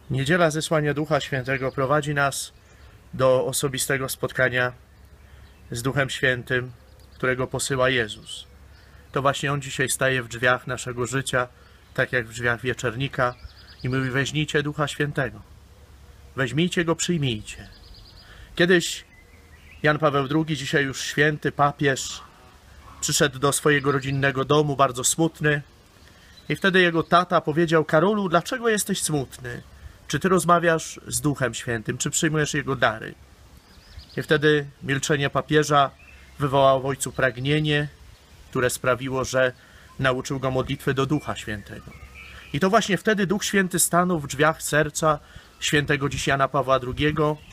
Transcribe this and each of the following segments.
Niedziela zesłania Ducha Świętego prowadzi nas do osobistego spotkania z Duchem Świętym, którego posyła Jezus. To właśnie On dzisiaj staje w drzwiach naszego życia, tak jak w drzwiach wieczernika i mówi: weźmijcie Ducha Świętego. Weźmijcie Go, przyjmijcie. Kiedyś Jan Paweł II, dzisiaj już święty papież, przyszedł do swojego rodzinnego domu, bardzo smutny, i wtedy jego tata powiedział: Karolu, dlaczego jesteś smutny? Czy ty rozmawiasz z Duchem Świętym? Czy przyjmujesz Jego dary? I wtedy milczenie papieża wywołało w ojcu pragnienie, które sprawiło, że nauczył go modlitwy do Ducha Świętego. I to właśnie wtedy Duch Święty stanął w drzwiach serca świętego dziś Jana Pawła II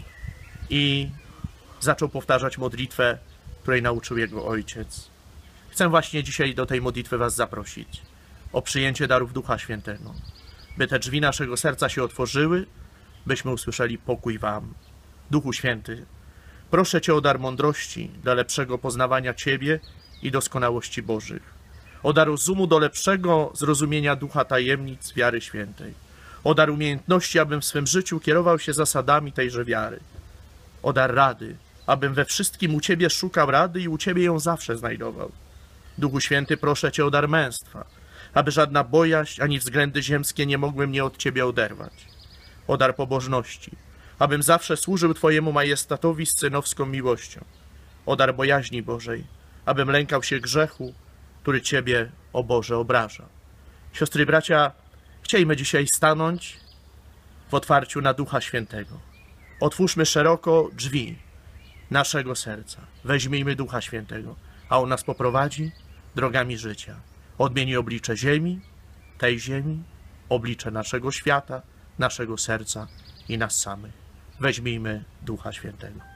i zaczął powtarzać modlitwę, której nauczył jego ojciec. Chcę właśnie dzisiaj do tej modlitwy was zaprosić, o przyjęcie darów Ducha Świętego, by te drzwi naszego serca się otworzyły, byśmy usłyszeli: pokój wam. Duchu Święty, proszę Cię o dar mądrości dla lepszego poznawania Ciebie i doskonałości Bożych, o dar rozumu do lepszego zrozumienia ducha tajemnic wiary świętej, o dar umiejętności, abym w swym życiu kierował się zasadami tejże wiary, o dar rady, abym we wszystkim u Ciebie szukał rady i u Ciebie ją zawsze znajdował. Duchu Święty, proszę Cię o dar męstwa, aby żadna bojaźń ani względy ziemskie nie mogły mnie od Ciebie oderwać, o dar pobożności, abym zawsze służył Twojemu majestatowi z synowską miłością, o dar bojaźni Bożej, abym lękał się grzechu, który Ciebie, o Boże, obraża. Siostry i bracia, chciejmy dzisiaj stanąć w otwarciu na Ducha Świętego. Otwórzmy szeroko drzwi naszego serca. Weźmijmy Ducha Świętego, a On nas poprowadzi drogami życia. Odmieni oblicze ziemi, tej ziemi, oblicze naszego świata, naszego serca i nas samych. Weźmijmy Ducha Świętego.